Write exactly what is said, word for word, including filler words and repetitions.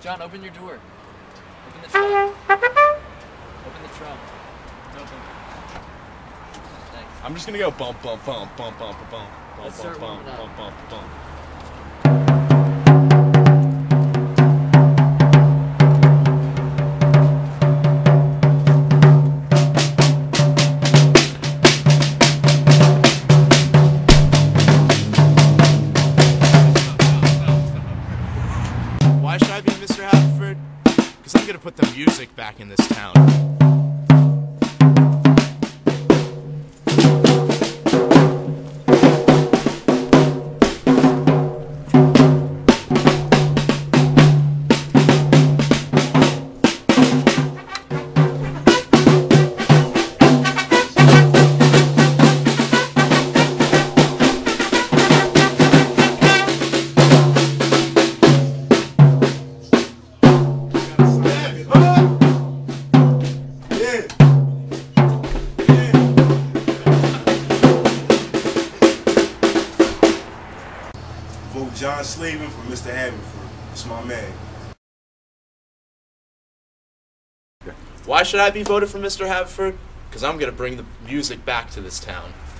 John, open your door. Open the trunk. Open the trunk. Open. Thanks. I'm just gonna go bump, bump, bump, bump, bump, bump, bump, Let's bump, start bump, warming bump, up. bump, bump. Why should I be Mister Haverford? Because I'm gonna put the music back in this town. Vote John Slavin for Mister Haverford. It's my man. Why should I be voted for Mister Haverford? Because I'm gonna bring the music back to this town.